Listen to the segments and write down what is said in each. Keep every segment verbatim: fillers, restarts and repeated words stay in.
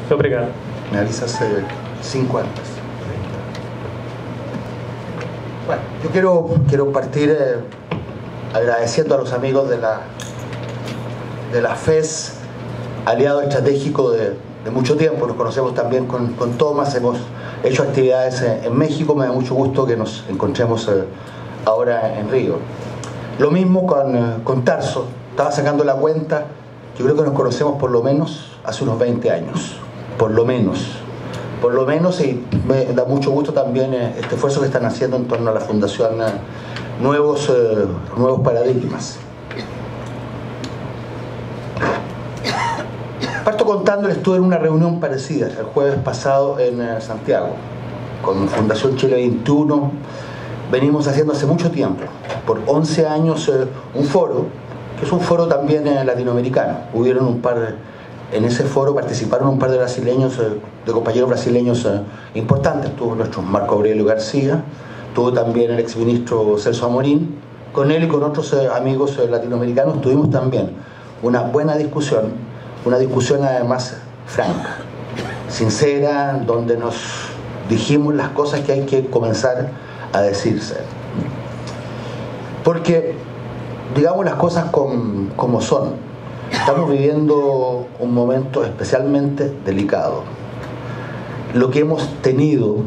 Obrigado. Me avisas eh, cinco antes. Bueno, yo quiero, quiero partir eh, agradeciendo a los amigos de la, de la F E S, aliado estratégico de, de mucho tiempo. Nos conocemos también con, con Tomás, hemos hecho actividades en, en México. Me da mucho gusto que nos encontremos eh, ahora en Río. Lo mismo con, eh, con Tarso. Estaba sacando la cuenta, yo creo que nos conocemos por lo menos hace unos veinte años, por lo menos. Por lo menos, y me da mucho gusto también eh, este esfuerzo que están haciendo en torno a la Fundación eh, Nuevos, eh, Nuevos Paradigmas. Parto contándoles, estuve en una reunión parecida el jueves pasado en eh, Santiago, con Fundación Chile veintiuno. Venimos haciendo hace mucho tiempo, por once años, eh, un foro, que es un foro también eh, latinoamericano. Hubieron un par de... En ese foro participaron un par de brasileños, de compañeros brasileños eh, importantes. Estuvo nuestro Marco Aurelio García, tuvo también el exministro Celso Amorín. Con él y con otros eh, amigos eh, latinoamericanos tuvimos también una buena discusión, una discusión además franca, sincera, donde nos dijimos las cosas que hay que comenzar a decirse. Porque, digamos las cosas con, como son. Estamos viviendo un momento especialmente delicado. Lo que hemos tenido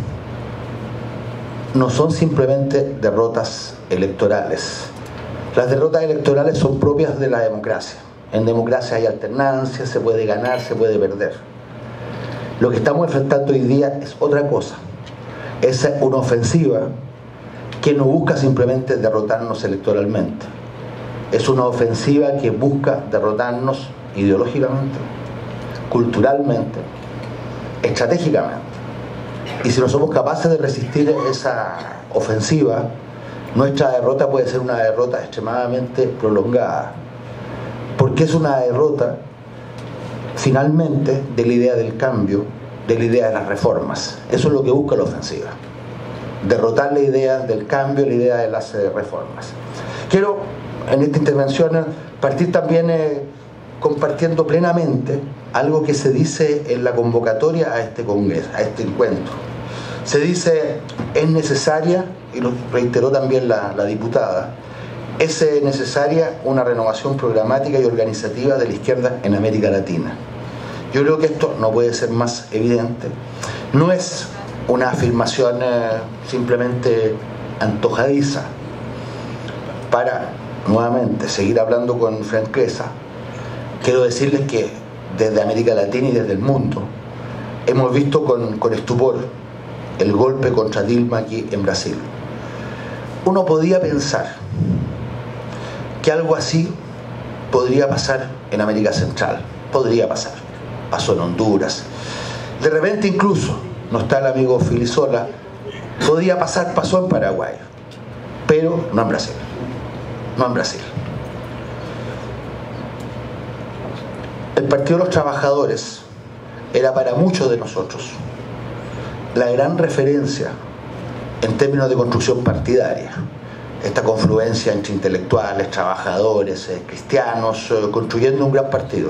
no son simplemente derrotas electorales. Las derrotas electorales son propias de la democracia. En democracia hay alternancia, se puede ganar, se puede perder. Lo que estamos enfrentando hoy día es otra cosa. Es una ofensiva que no busca simplemente derrotarnos electoralmente. Es una ofensiva que busca derrotarnos ideológicamente, culturalmente, estratégicamente. Y si no somos capaces de resistir esa ofensiva, nuestra derrota puede ser una derrota extremadamente prolongada. Porque es una derrota, finalmente, de la idea del cambio, de la idea de las reformas. Eso es lo que busca la ofensiva. Derrotar la idea del cambio, la idea de las eh, reformas. Quiero, en esta intervención, partir también eh, compartiendo plenamente algo que se dice en la convocatoria a este congreso, a este encuentro. Se dice, es necesaria, y lo reiteró también la, la diputada, es eh, necesaria una renovación programática y organizativa de la izquierda en América Latina. Yo creo que esto no puede ser más evidente. No es una afirmación eh, simplemente antojadiza para, nuevamente, seguir hablando con franqueza. Quiero decirles que desde América Latina y desde el mundo hemos visto con, con estupor el golpe contra Dilma aquí en Brasil. Uno podía pensar que algo así podría pasar en América Central, podría pasar, pasó en Honduras, de repente incluso, no está el amigo Filisola, podía pasar, pasó en Paraguay, pero no en Brasil. No en Brasil. El Partido de los Trabajadores era para muchos de nosotros la gran referencia en términos de construcción partidaria. Esta confluencia entre intelectuales, trabajadores, eh, cristianos, eh, construyendo un gran partido.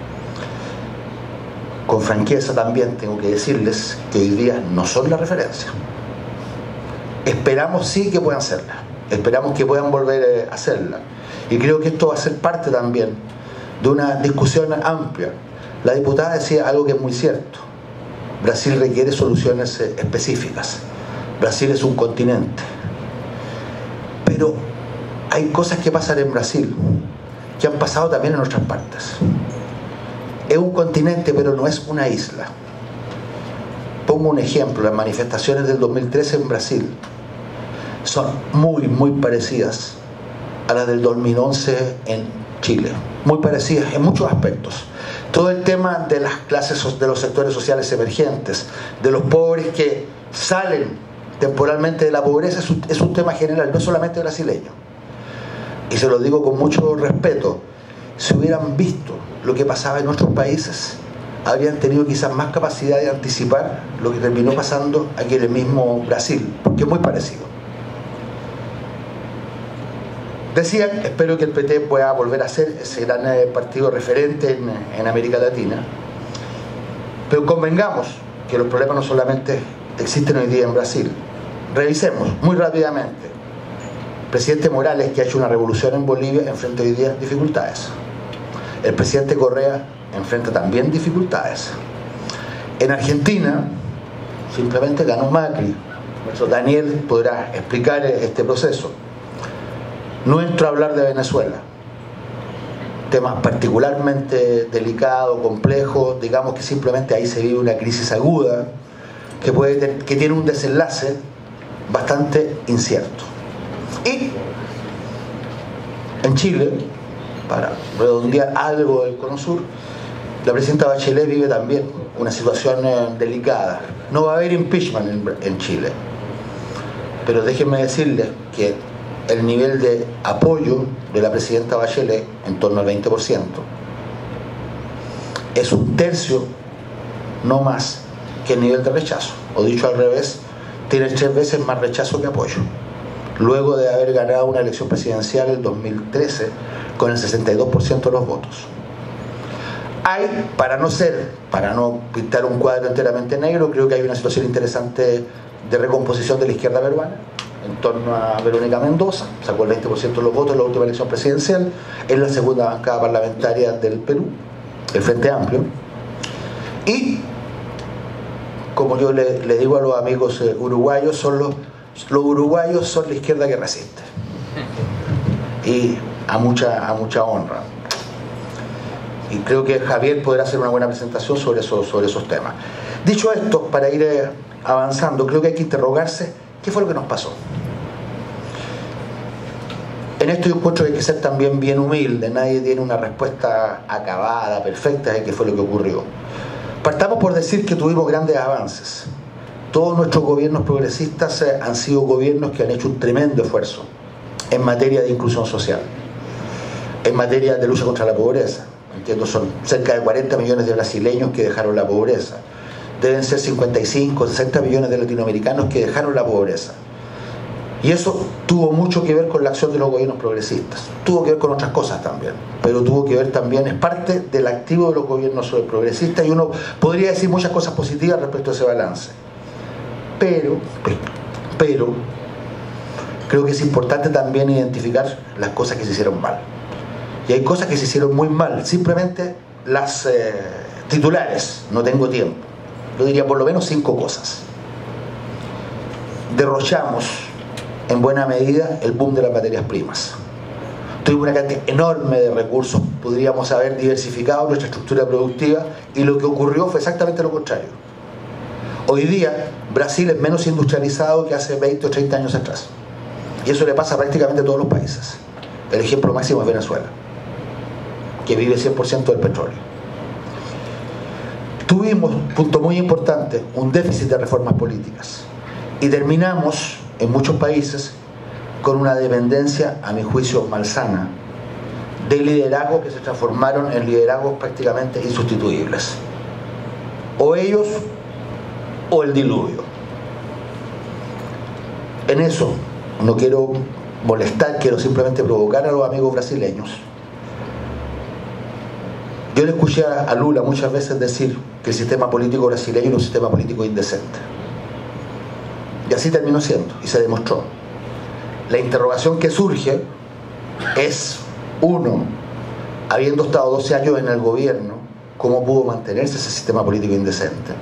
Con franqueza también tengo que decirles que hoy día no son la referencia. Esperamos sí que puedan serla. Esperamos que puedan volver a hacerla. Y creo que esto va a ser parte también de una discusión amplia. La diputada decía algo que es muy cierto. Brasil requiere soluciones específicas. Brasil es un continente. Pero hay cosas que pasan en Brasil que han pasado también en otras partes. Es un continente, pero no es una isla. Pongo un ejemplo. Las manifestaciones del dos mil trece en Brasil son muy, muy parecidas a las del dos mil once en Chile. Muy parecidas en muchos aspectos. Todo el tema de las clases, de los sectores sociales emergentes, de los pobres que salen temporalmente de la pobreza, es un, es un tema general, no solamente brasileño. Y se lo digo con mucho respeto. Si hubieran visto lo que pasaba en otros países, habrían tenido quizás más capacidad de anticipar lo que terminó pasando aquí en el mismo Brasil, porque es muy parecido. Decían, espero que el P T pueda volver a ser ese gran partido referente en, en América Latina. Pero convengamos que los problemas no solamente existen hoy día en Brasil. Revisemos muy rápidamente. El presidente Morales, que ha hecho una revolución en Bolivia, enfrenta hoy día dificultades. El presidente Correa enfrenta también dificultades. En Argentina simplemente ganó Macri. Daniel podrá explicar este proceso. No entro a hablar de Venezuela, temas particularmente delicados, complejos, digamos que simplemente ahí se vive una crisis aguda que, puede, que tiene un desenlace bastante incierto. Y en Chile, para redondear algo del Cono Sur, la presidenta Bachelet vive también una situación eh, delicada. No va a haber impeachment en, en Chile, pero déjenme decirles que el nivel de apoyo de la presidenta Bachelet, en torno al veinte por ciento, es un tercio, no más, que el nivel de rechazo. O dicho al revés, tiene tres veces más rechazo que apoyo, luego de haber ganado una elección presidencial en dos mil trece con el sesenta y dos por ciento de los votos. Hay, para no ser, para no pintar un cuadro enteramente negro, creo que hay una situación interesante de recomposición de la izquierda peruana en torno a Verónica Mendoza, sacó el veinte por ciento de los votos en la última elección presidencial, es la segunda bancada parlamentaria del Perú, el Frente Amplio. Y como yo le, le digo a los amigos eh, uruguayos, son los, los uruguayos son la izquierda que resiste, y a mucha, a mucha honra. Y creo que Javier podrá hacer una buena presentación sobre, eso, sobre esos temas. Dicho esto, para ir eh, avanzando, creo que hay que interrogarse qué fue lo que nos pasó. En esto yo encuentro que hay que ser también bien humilde. Nadie tiene una respuesta acabada, perfecta de qué fue lo que ocurrió. Partamos por decir que tuvimos grandes avances. Todos nuestros gobiernos progresistas eh, han sido gobiernos que han hecho un tremendo esfuerzo en materia de inclusión social, en materia de lucha contra la pobreza. Entiendo, son cerca de cuarenta millones de brasileños que dejaron la pobreza. Deben ser cincuenta y cinco, sesenta millones de latinoamericanos que dejaron la pobreza. Y eso tuvo mucho que ver con la acción de los gobiernos progresistas. Tuvo que ver con otras cosas también, pero tuvo que ver también, es parte del activo de los gobiernos progresistas, y uno podría decir muchas cosas positivas respecto a ese balance. Pero, pero, creo que es importante también identificar las cosas que se hicieron mal. Y hay cosas que se hicieron muy mal, simplemente las eh, titulares, no tengo tiempo. Yo diría por lo menos cinco cosas. Derrochamos en buena medida el boom de las materias primas. Tuvimos una cantidad enorme de recursos, podríamos haber diversificado nuestra estructura productiva, y lo que ocurrió fue exactamente lo contrario. Hoy día Brasil es menos industrializado que hace veinte o treinta años atrás, y eso le pasa prácticamente a todos los países. El ejemplo máximo es Venezuela, que vive cien por ciento del petróleo. Tuvimos, punto muy importante, un déficit de reformas políticas, y terminamos en muchos países con una dependencia, a mi juicio, malsana, de liderazgos que se transformaron en liderazgos prácticamente insustituibles. O ellos o el diluvio. En eso no quiero molestar, quiero simplemente provocar a los amigos brasileños. Yo le escuché a Lula muchas veces decir que el sistema político brasileño era un sistema político indecente. Y así terminó siendo, y se demostró. La interrogación que surge es, uno, habiendo estado doce años en el gobierno, ¿cómo pudo mantenerse ese sistema político indecente?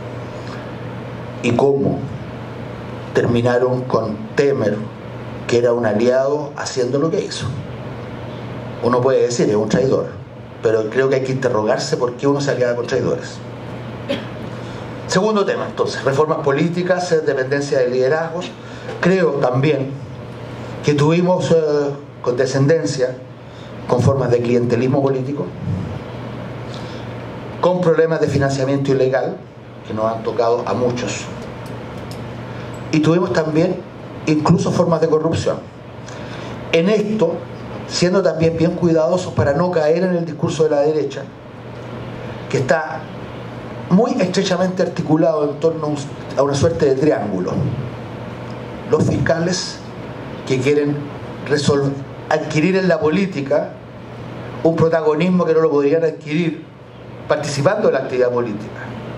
Y cómo terminaron con Temer, que era un aliado, haciendo lo que hizo. Uno puede decir, es un traidor, pero creo que hay que interrogarse por qué uno se aliaba con traidores. Segundo tema, entonces, reformas políticas, dependencia de liderazgos. Creo también que tuvimos eh, condescendencia con formas de clientelismo político, con problemas de financiamiento ilegal, que nos han tocado a muchos. Y tuvimos también incluso formas de corrupción. En esto, siendo también bien cuidadosos para no caer en el discurso de la derecha, que está muy estrechamente articulado en torno a una suerte de triángulo. Los fiscales que quieren resolver, adquirir en la política un protagonismo que no lo podrían adquirir participando de la actividad política.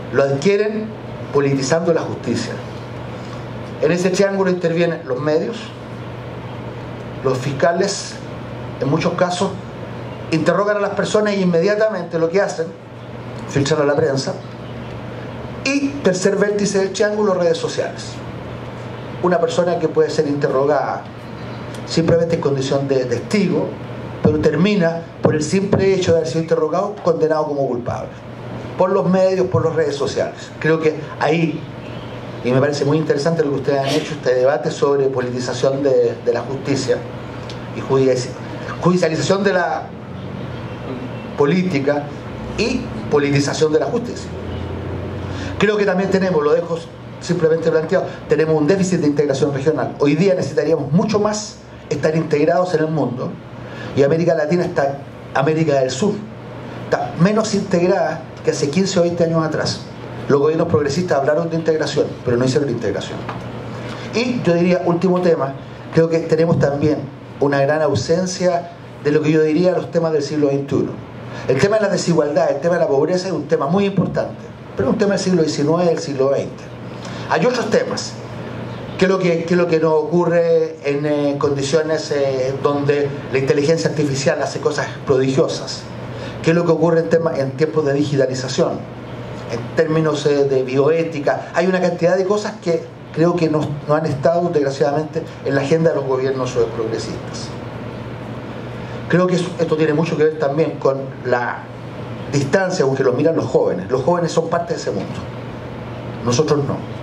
Lo adquieren politizando la justicia. En ese triángulo intervienen los medios, los fiscales, en muchos casos, interrogan a las personas e inmediatamente lo que hacen, filtran a la prensa. Y tercer vértice del triángulo, redes sociales. Una persona que puede ser interrogada simplemente en condición de testigo, pero termina, por el simple hecho de haber sido interrogado, condenado como culpable. Por los medios, por las redes sociales. Creo que ahí, y me parece muy interesante lo que ustedes han hecho, este debate sobre politización de, de la justicia y judicialización de la política y politización de la justicia. Creo que también tenemos, lo dejo simplemente planteado, tenemos un déficit de integración regional. Hoy día necesitaríamos mucho más estar integrados en el mundo, y América Latina está, América del Sur, está menos integrada que hace quince o veinte años atrás. Los gobiernos progresistas hablaron de integración, pero no hicieron integración. Y yo diría, último tema, creo que tenemos también una gran ausencia de lo que yo diría los temas del siglo veintiuno. El tema de la desigualdad, el tema de la pobreza es un tema muy importante, pero es un tema del siglo diecinueve y del siglo veinte. Hay otros temas. ¿Qué es lo que, qué es lo que nos ocurre en eh, condiciones eh, donde la inteligencia artificial hace cosas prodigiosas? ¿Qué es lo que ocurre en, tema, en tiempos de digitalización? En términos eh, de bioética. Hay una cantidad de cosas que creo que no, no han estado, desgraciadamente, en la agenda de los gobiernos progresistas. Creo que eso, esto tiene mucho que ver también con la distancia con que lo miran los jóvenes. Los jóvenes son parte de ese mundo. Nosotros no.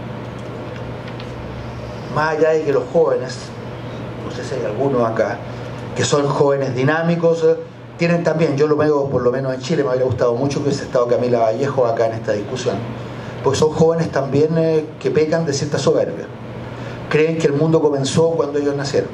Más allá de que los jóvenes, no sé si hay algunos acá, que son jóvenes dinámicos, tienen también, yo lo veo por lo menos en Chile, me habría gustado mucho que hubiese estado Camila Vallejo acá en esta discusión, porque son jóvenes también eh, que pecan de cierta soberbia. Creen que el mundo comenzó cuando ellos nacieron.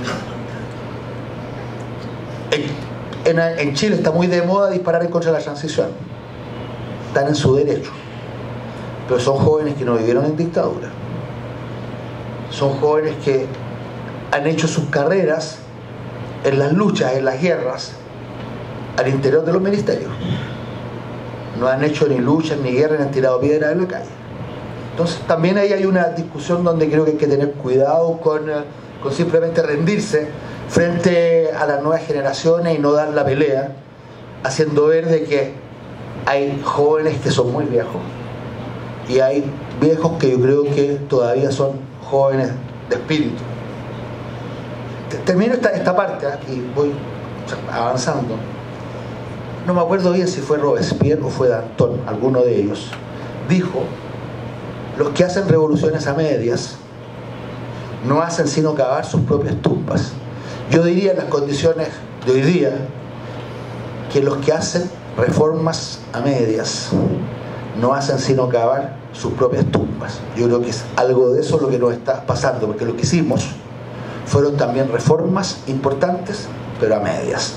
En, en, en Chile está muy de moda disparar en contra de la transición. Están en su derecho. Pero son jóvenes que no vivieron en dictadura. Son jóvenes que han hecho sus carreras en las luchas, en las guerras, al interior de los ministerios. No han hecho ni luchas, ni guerras, ni han tirado piedras en la calle. Entonces también ahí hay una discusión donde creo que hay que tener cuidado con, con simplemente rendirse frente a las nuevas generaciones y no dar la pelea, haciendo ver de que hay jóvenes que son muy viejos y hay viejos que yo creo que todavía son jóvenes de espíritu. Termino esta, esta parte ¿eh? y voy avanzando. No me acuerdo bien si fue Robespierre o fue Danton, alguno de ellos dijo: los que hacen revoluciones a medias no hacen sino cavar sus propias tumbas. Yo diría en las condiciones de hoy día que los que hacen reformas a medias no hacen sino cavar sus propias tumbas. Yo creo que es algo de eso lo que nos está pasando, porque lo que hicimos fueron también reformas importantes, pero a medias.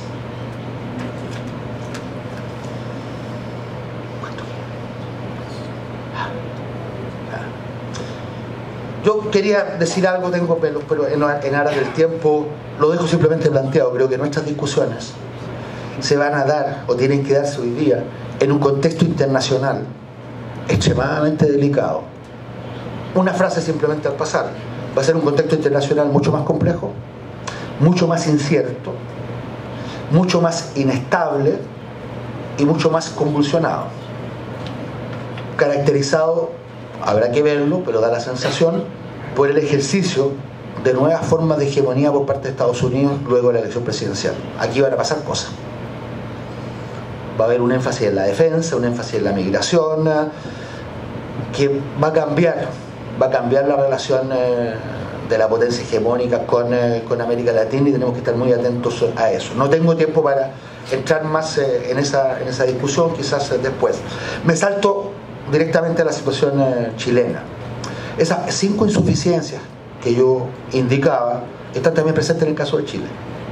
Yo quería decir algo, tengo pelos, pero en, en aras del tiempo lo dejo simplemente planteado. Creo que nuestras discusiones se van a dar, o tienen que darse hoy día, en un contexto internacional extremadamente delicado. Una frase simplemente al pasar: va a ser un contexto internacional mucho más complejo, mucho más incierto, mucho más inestable y mucho más convulsionado, caracterizado, habrá que verlo, pero da la sensación, por el ejercicio de nuevas formas de hegemonía por parte de Estados Unidos luego de la elección presidencial. Aquí van a pasar cosas. Va a haber un énfasis en la defensa, un énfasis en la migración, que va a cambiar, va a cambiar la relación eh, de la potencia hegemónica con, eh, con América Latina, y tenemos que estar muy atentos a eso. No tengo tiempo para entrar más eh, en, esa, en esa discusión, quizás eh, después. Me salto directamente a la situación eh, chilena. Esas cinco insuficiencias que yo indicaba están también presentes en el caso de Chile.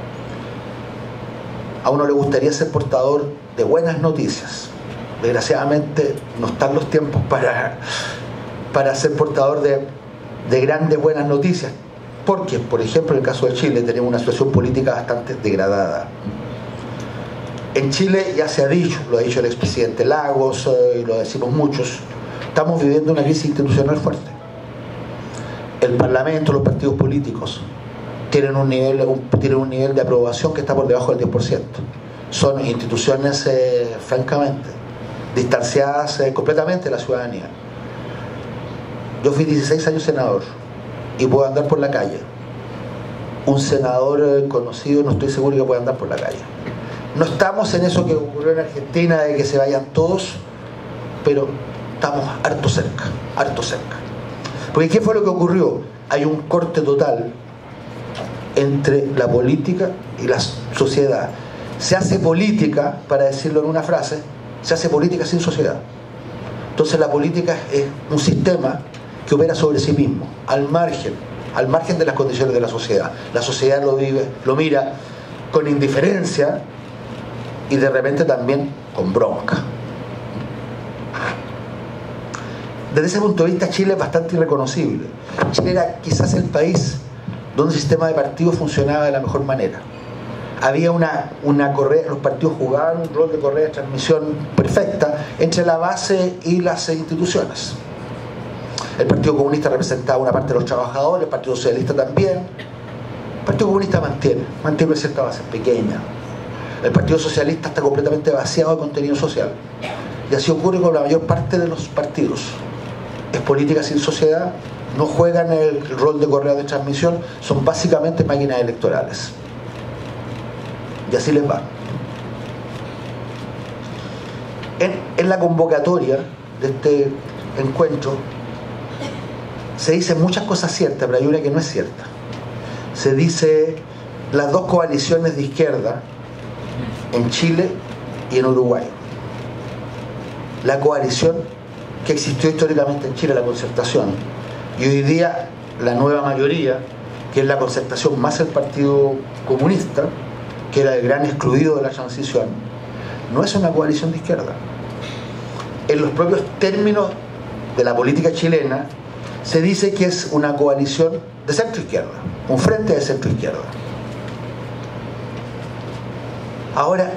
A uno le gustaría ser portador de buenas noticias. Desgraciadamente no están los tiempos para, para ser portador de, de grandes buenas noticias, porque, por ejemplo, en el caso de Chile tenemos una situación política bastante degradada. En Chile ya se ha dicho, lo ha dicho el expresidente Lagos eh, y lo decimos muchos, estamos viviendo una crisis institucional fuerte. El Parlamento, los partidos políticos tienen un nivel, un, tienen un nivel de aprobación que está por debajo del diez por ciento. Son instituciones eh, francamente distanciadas eh, completamente de la ciudadanía. Yo fui dieciséis años senador y puedo andar por la calle. Un senador eh, conocido no estoy seguro que pueda andar por la calle. No estamos en eso que ocurrió en Argentina de que se vayan todos, pero estamos harto cerca, harto cerca. Porque ¿qué fue lo que ocurrió? Hay un corte total entre la política y la sociedad. Se hace política, para decirlo en una frase, se hace política sin sociedad. Entonces la política es un sistema que opera sobre sí mismo, al margen, al margen de las condiciones de la sociedad. La sociedad lo vive, lo mira con indiferencia y de repente también con bronca. Desde ese punto de vista, Chile es bastante irreconocible. Chile era quizás el país donde el sistema de partidos funcionaba de la mejor manera. Había una, una correa, los partidos jugaban un rol de correa de transmisión perfecta entre la base y las instituciones. El Partido Comunista representaba una parte de los trabajadores, el Partido Socialista también. El Partido Comunista mantiene, mantiene una cierta base pequeña. El Partido Socialista está completamente vaciado de contenido social. Y así ocurre con la mayor parte de los partidos. Es política sin sociedad, no juegan el rol de correa de transmisión, son básicamente máquinas electorales. Y así les va. En, en la convocatoria de este encuentro se dicen muchas cosas ciertas, pero hay una que no es cierta. Se dice las dos coaliciones de izquierda en Chile y en Uruguay. La coalición que existió históricamente en Chile, la Concertación, y hoy día la nueva mayoría, que es la Concertación más el Partido Comunista, que era el gran excluido de la transición, no es una coalición de izquierda. En los propios términos de la política chilena se dice que es una coalición de centro-izquierda, un frente de centro-izquierda. Ahora,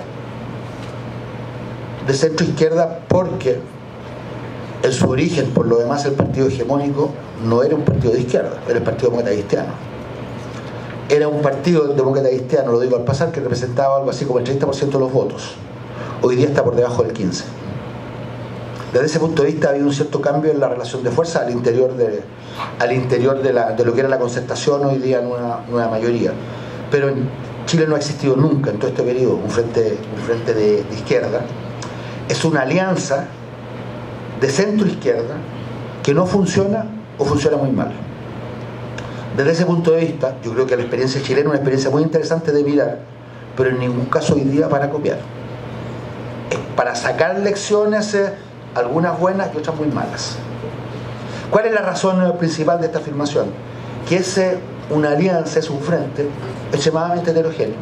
de centro-izquierda porque en su origen, por lo demás, el partido hegemónico no era un partido de izquierda, era el Partido Demócrata Cristiano. Era un partido demócrata cristiano, lo digo al pasar, que representaba algo así como el treinta por ciento de los votos. Hoy día está por debajo del quince por ciento. Desde ese punto de vista ha habido un cierto cambio en la relación de fuerza al interior de, al interior de, la, de lo que era la Concertación, hoy día nueva, nueva mayoría. Pero en Chile no ha existido nunca en todo este periodo un frente, un frente de, de izquierda. Es una alianza de centro-izquierda que no funciona o funciona muy mal. Desde ese punto de vista, yo creo que la experiencia chilena es una experiencia muy interesante de mirar, pero en ningún caso hoy día para copiar. Es para sacar lecciones, eh, algunas buenas y otras muy malas. ¿Cuál es la razón principal de esta afirmación? Que es eh, una alianza, es un frente extremadamente heterogéneo,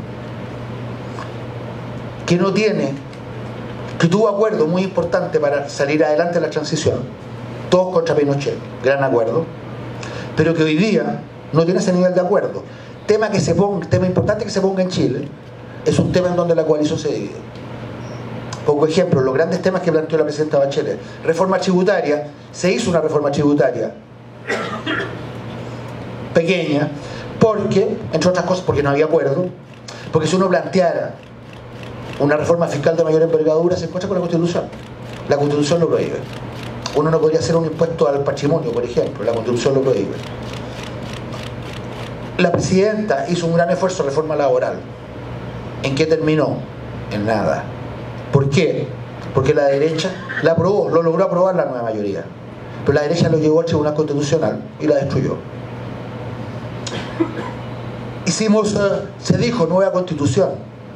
que no tiene, que tuvo acuerdo muy importante para salir adelante de la transición, todos contra Pinochet, gran acuerdo, pero que hoy día no tiene ese nivel de acuerdo. Tema, que se ponga, tema importante que se ponga en Chile es un tema en donde la coalición se divide. Pongo ejemplo, los grandes temas que planteó la presidenta Bachelet. Reforma tributaria, se hizo una reforma tributaria pequeña, porque, entre otras cosas, porque no había acuerdo, porque si uno planteara una reforma fiscal de mayor envergadura se encuentra con la Constitución. La Constitución lo prohíbe. Uno no podría hacer un impuesto al patrimonio, por ejemplo, la Constitución lo prohíbe. La presidenta hizo un gran esfuerzo de reforma laboral. ¿En qué terminó? En nada. ¿Por qué? Porque la derecha la aprobó, lo logró aprobar la nueva mayoría, pero la derecha lo llevó al Tribunal Constitucional y la destruyó. Hicimos, uh, se dijo nueva constitución.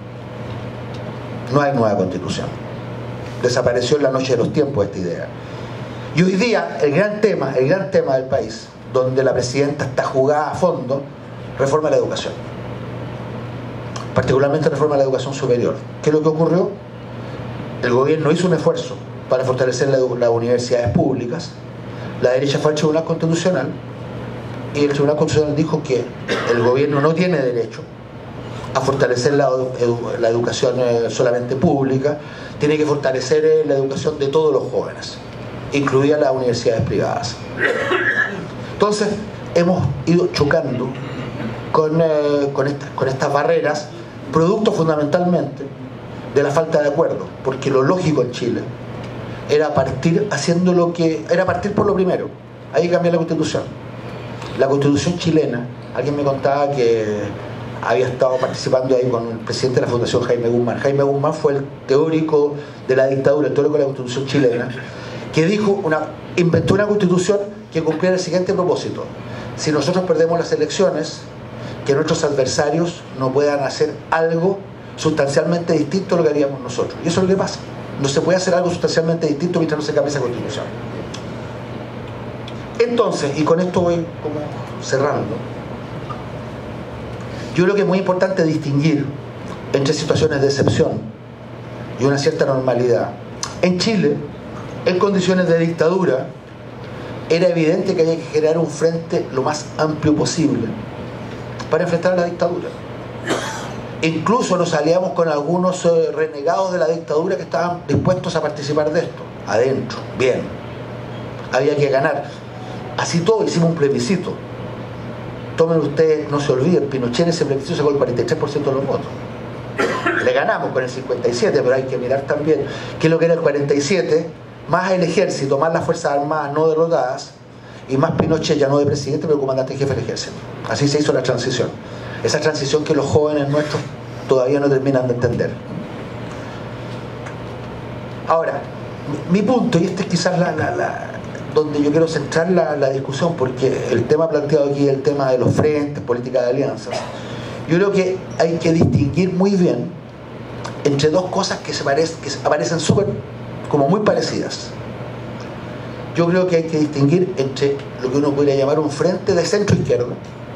No hay nueva constitución. Desapareció en la noche de los tiempos esta idea. Y hoy día el gran tema, el gran tema del país, donde la presidenta está jugada a fondo, reforma de la educación. Particularmente reforma de la educación superior. ¿Qué es lo que ocurrió? El gobierno hizo un esfuerzo para fortalecer la, las universidades públicas. La derecha fue al Tribunal Constitucional y el Tribunal Constitucional dijo que el gobierno no tiene derecho a fortalecer la, edu, la educación eh, solamente pública, tiene que fortalecer eh, la educación de todos los jóvenes, incluidas las universidades privadas. Entonces, hemos ido chocando con, eh, con, esta, con estas barreras, producto fundamentalmente de la falta de acuerdo, porque lo lógico en Chile era partir haciendo lo que era partir por lo primero. Hay que cambiar la Constitución. La Constitución chilena, alguien me contaba que había estado participando ahí con el presidente de la Fundación, Jaime Guzmán. Jaime Guzmán fue el teórico de la dictadura, el teórico de la Constitución chilena, que dijo una, inventó una Constitución que cumplía el siguiente propósito: si nosotros perdemos las elecciones, que nuestros adversarios no puedan hacer algo sustancialmente distinto a lo que haríamos nosotros. Y eso es lo que pasa. No se puede hacer algo sustancialmente distinto mientras no se cambie esa Constitución. Entonces, y con esto voy como cerrando, yo creo que es muy importante distinguir entre situaciones de excepción y una cierta normalidad. En Chile, en condiciones de dictadura, era evidente que había que generar un frente lo más amplio posible para enfrentar a la dictadura. Incluso nos aliamos con algunos eh, renegados de la dictadura que estaban dispuestos a participar de esto. Adentro, bien. Había que ganar. Así todo, hicimos un plebiscito. Tomen ustedes, no se olviden, Pinochet en ese plebiscito sacó el cuarenta y tres por ciento de los votos. Le ganamos con el cincuenta y siete por ciento, pero hay que mirar también qué es lo que era el cuarenta y siete por ciento, más el ejército, más las fuerzas armadas no derrotadas, y más Pinochet ya no de presidente, pero comandante jefe del ejército. Así se hizo la transición. Esa transición que los jóvenes nuestros todavía no terminan de entender. Ahora, mi punto, y este es quizás la, la, la, donde yo quiero centrar la, la discusión, porque el tema planteado aquí es el tema de los frentes, política de alianzas. Yo creo que hay que distinguir muy bien entre dos cosas que, se parece, que aparecen súper, como muy parecidas. Yo creo que hay que distinguir entre lo que uno podría llamar un frente de centro-izquierda,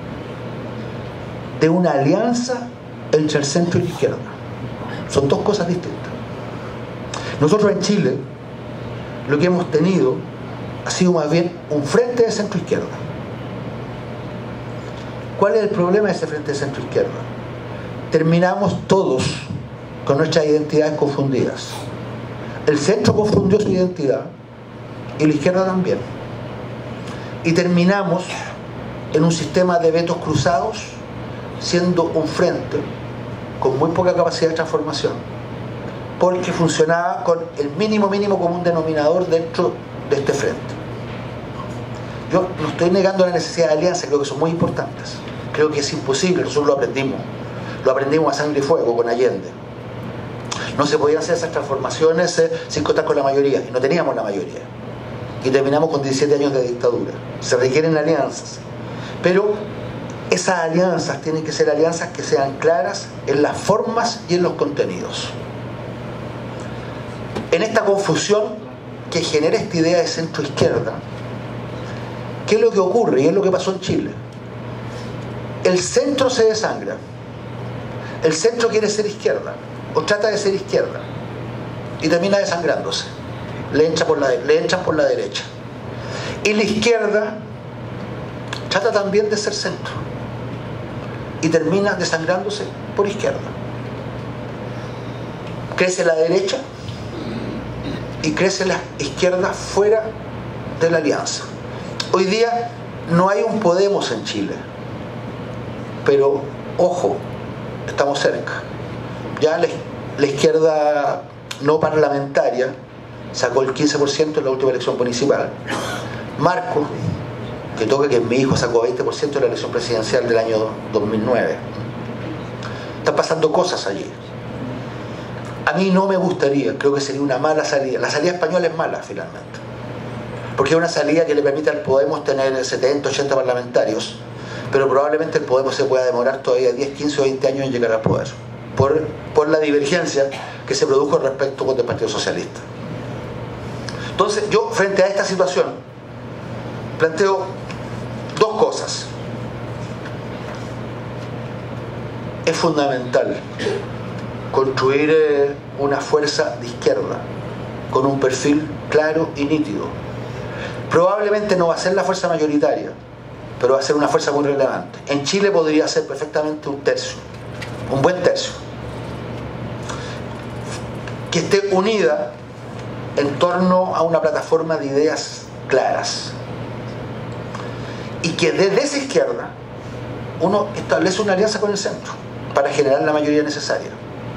de una alianza entre el centro y la izquierda. Son dos cosas distintas. Nosotros en Chile lo que hemos tenido ha sido más bien un frente de centro-izquierda. ¿Cuál es el problema de ese frente de centro-izquierda? Terminamos todos con nuestras identidades confundidas. El centro confundió su identidad y la izquierda también. Y terminamos en un sistema de vetos cruzados, siendo un frente con muy poca capacidad de transformación, porque funcionaba con el mínimo mínimo común denominador dentro de este frente. Yo no estoy negando la necesidad de alianzas, creo que son muy importantes, creo que es imposible, nosotros lo aprendimos lo aprendimos a sangre y fuego con Allende. No se podían hacer esas transformaciones eh, sin contar con la mayoría, y no teníamos la mayoría, y terminamos con diecisiete años de dictadura. Se requieren alianzas, pero esas alianzas tienen que ser alianzas que sean claras en las formas y en los contenidos. En esta confusión que genera esta idea de centro-izquierda, ¿qué es lo que ocurre? Y es lo que pasó en Chile. El centro se desangra. El centro quiere ser izquierda, o trata de ser izquierda, y termina desangrándose. Le entra por la, le entran por la derecha. Y la izquierda trata también de ser centro, y termina desangrándose por izquierda. Crece la derecha y crece la izquierda fuera de la alianza. Hoy día no hay un Podemos en Chile, pero ojo, estamos cerca. Ya la, la izquierda no parlamentaria sacó el quince por ciento en la última elección municipal. Marco, que toca que mi hijo sacó veinte por ciento en la elección presidencial del año dos mil nueve. Están pasando cosas allí. A mí no me gustaría, creo que sería una mala salida. La salida española es mala, finalmente, porque es una salida que le permite al Podemos tener setenta, ochenta parlamentarios, pero probablemente el Podemos se pueda demorar todavía diez, quince o veinte años en llegar al poder, por, por la divergencia que se produjo respecto con el Partido Socialista. Entonces, yo, frente a esta situación, planteo dos cosas. Es fundamental construir eh, una fuerza de izquierda con un perfil claro y nítido. Probablemente no va a ser la fuerza mayoritaria, pero va a ser una fuerza muy relevante. En Chile podría ser perfectamente un tercio un buen tercio, que esté unida en torno a una plataforma de ideas claras, y que desde esa izquierda uno establece una alianza con el centro para generar la mayoría necesaria.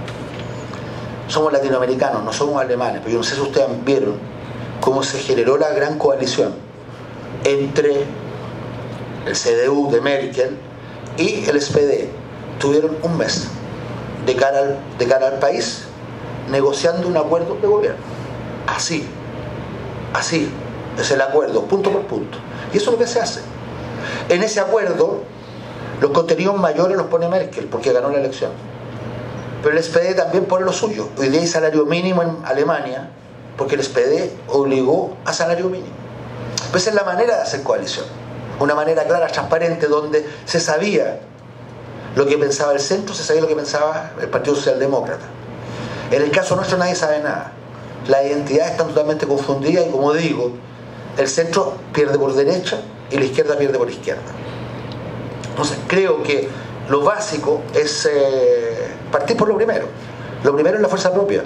Somos latinoamericanos, no somos alemanes, pero yo no sé si ustedes vieron cómo se generó la gran coalición entre el C D U de Merkel y el S P D. Tuvieron un mes de cara al, de cara al país negociando un acuerdo de gobierno. Así, así es el acuerdo, punto por punto. Y eso es lo que se hace. En ese acuerdo, los contenidos mayores los pone Merkel, porque ganó la elección. Pero el S P D también pone lo suyo. Hoy día hay salario mínimo en Alemania, porque el S P D obligó a salario mínimo. Pues es la manera de hacer coalición. Una manera clara, transparente, donde se sabía lo que pensaba el centro, se sabía lo que pensaba el Partido Socialdemócrata. En el caso nuestro nadie sabe nada. Las identidades están totalmente confundidas y, como digo, el centro pierde por derecha y la izquierda pierde por izquierda. Entonces creo que lo básico es eh, partir por lo primero. Lo primero es la fuerza propia.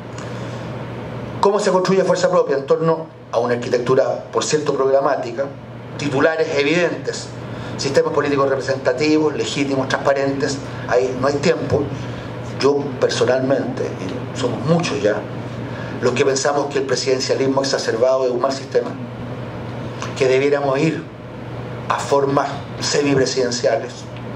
¿Cómo se construye fuerza propia? En torno a una arquitectura, por cierto, programática, titulares evidentes, sistemas políticos representativos, legítimos, transparentes. Ahí no hay tiempo. Yo personalmente, y somos muchos ya, los que pensamos que el presidencialismo exacerbado es un mal sistema, que debiéramos ir a formas semipresidenciales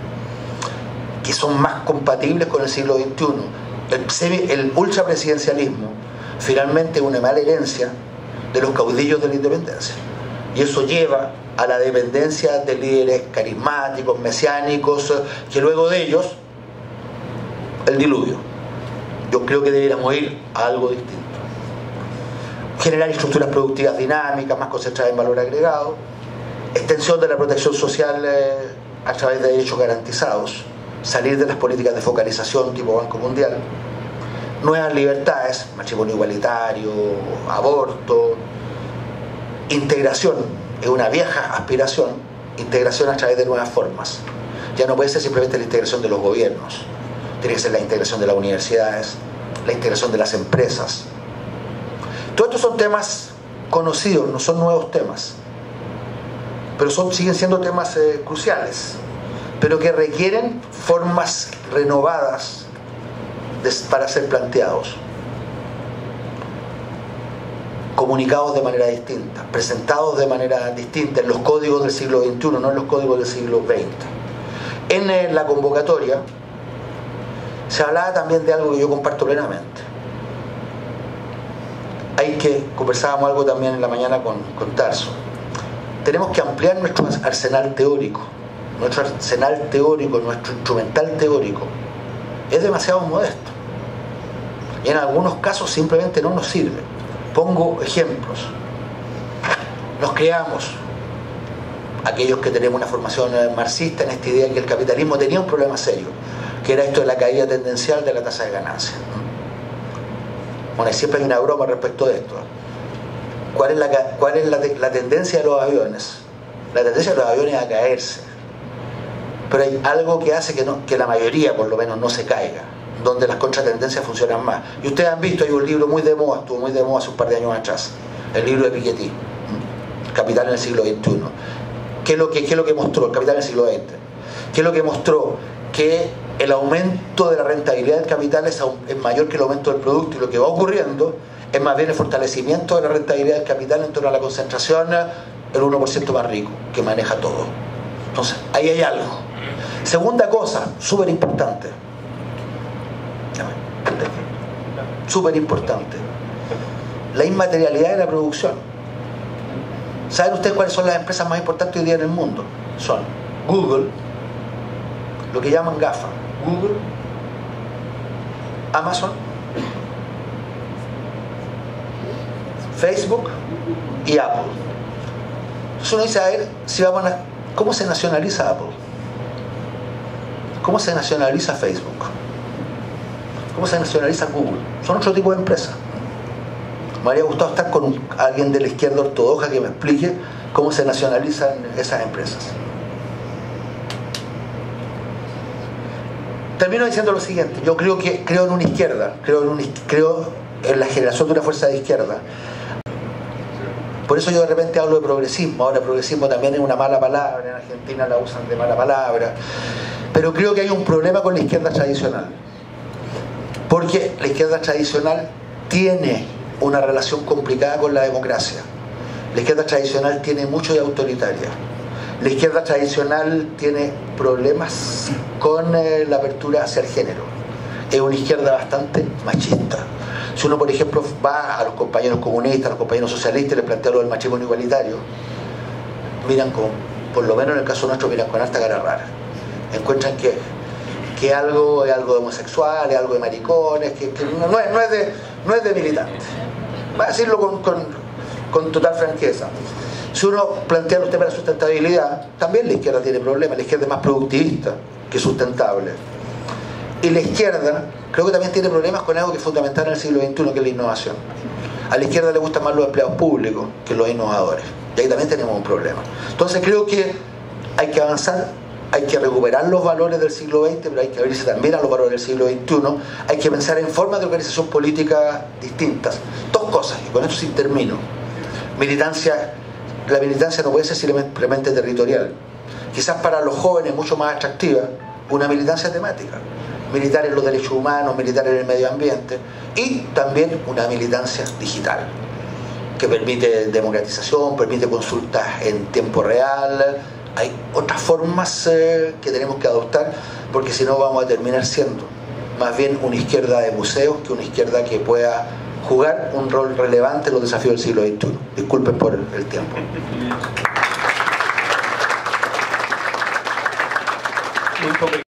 que son más compatibles con el siglo veintiuno. El, semi, el ultrapresidencialismo finalmente es una mala herencia de los caudillos de la independencia, y eso lleva a la dependencia de líderes carismáticos, mesiánicos, que luego de ellos el diluvio. Yo creo que debiéramos ir a algo distinto. Generar estructuras productivas dinámicas, más concentradas en valor agregado, extensión de la protección social eh, a través de derechos garantizados, salir de las políticas de focalización tipo Banco Mundial, nuevas libertades, matrimonio igualitario, aborto, integración, es una vieja aspiración, integración a través de nuevas formas. Ya no puede ser simplemente la integración de los gobiernos, tiene que ser la integración de las universidades, la integración de las empresas. Todos estos son temas conocidos, no son nuevos temas, pero son, siguen siendo temas eh, cruciales, pero que requieren formas renovadas de, para ser planteados, comunicados de manera distinta, presentados de manera distinta en los códigos del siglo veintiuno, no en los códigos del siglo veinte. En eh, la convocatoria se hablaba también de algo que yo comparto plenamente. Hay que, conversábamos algo también en la mañana con, con Tarso, tenemos que ampliar nuestro arsenal teórico. Nuestro arsenal teórico, nuestro instrumental teórico es demasiado modesto y en algunos casos simplemente no nos sirve. Pongo ejemplos. Nos creamos, aquellos que tenemos una formación marxista, en esta idea de que el capitalismo tenía un problema serio, que era esto de la caída tendencial de la tasa de ganancia. Bueno, siempre hay una broma respecto de esto. ¿Cuál es la, cuál es la, la tendencia de los aviones? La tendencia de los aviones es a caerse. Pero hay algo que hace que, no, que la mayoría, por lo menos, no se caiga, donde las contratendencias funcionan más. Y ustedes han visto, hay un libro muy de moda, estuvo muy de moda hace un par de años atrás, el libro de Piketty, Capital en el siglo veintiuno. ¿Qué es lo que, qué es lo que mostró? El Capital en el siglo veinte. ¿Qué es lo que mostró? Que el aumento de la rentabilidad del capital es, es mayor que el aumento del producto, y lo que va ocurriendo es más bien el fortalecimiento de la rentabilidad del capital en torno a la concentración, el uno por ciento más rico, que maneja todo. Entonces, ahí hay algo. Segunda cosa, súper importante, súper importante, la inmaterialidad de la producción. ¿Saben ustedes cuáles son las empresas más importantes hoy día en el mundo? Son Google, lo que llaman GAFA, Google, Amazon, Facebook y Apple. Entonces uno dice, a ver, si vamos a, ¿cómo se nacionaliza Apple? ¿Cómo se nacionaliza Facebook? ¿Cómo se nacionaliza Google? Son otro tipo de empresas. Me habría gustado estar con un, alguien de la izquierda ortodoxa que me explique cómo se nacionalizan esas empresas. termino diciendo lo siguiente. Yo creo que creo en una izquierda, creo en, una, creo en la generación de una fuerza de izquierda. Por eso yo de repente hablo de progresismo. Ahora progresismo también es una mala palabra, en Argentina la usan de mala palabra. Pero creo que hay un problema con la izquierda tradicional. Porque la izquierda tradicional tiene una relación complicada con la democracia. La izquierda tradicional tiene mucho de autoritaria. La izquierda tradicional tiene problemas con eh, la apertura hacia el género. Es una izquierda bastante machista. Si uno, por ejemplo, va a los compañeros comunistas, a los compañeros socialistas y les plantea lo del matrimonio igualitario, miran con, por lo menos en el caso nuestro, miran con harta cara rara. Encuentran que, que algo es algo de homosexuales, algo de maricones, que, que no, no, es, no, es de, no es de militantes. Va a decirlo con, con, con total franqueza. Si uno plantea los temas de la sustentabilidad, también la izquierda tiene problemas. La izquierda es más productivista que sustentable. Y la izquierda creo que también tiene problemas con algo que es fundamental en el siglo veintiuno, que es la innovación. A la izquierda le gustan más los empleados públicos que los innovadores. Y ahí también tenemos un problema. Entonces creo que hay que avanzar, hay que recuperar los valores del siglo veinte, pero hay que abrirse también a los valores del siglo veintiuno. Hay que pensar en formas de organización política distintas. Dos cosas, y con esto sí termino. Militancia, la militancia no puede ser simplemente territorial. Quizás para los jóvenes mucho más atractiva una militancia temática. Militar en los derechos humanos, militar en el medio ambiente, y también una militancia digital que permite democratización, permite consultas en tiempo real. Hay otras formas eh, que tenemos que adoptar, porque si no vamos a terminar siendo más bien una izquierda de museos que una izquierda que pueda jugar un rol relevante en los desafíos del siglo veintiuno. Disculpen por el tiempo.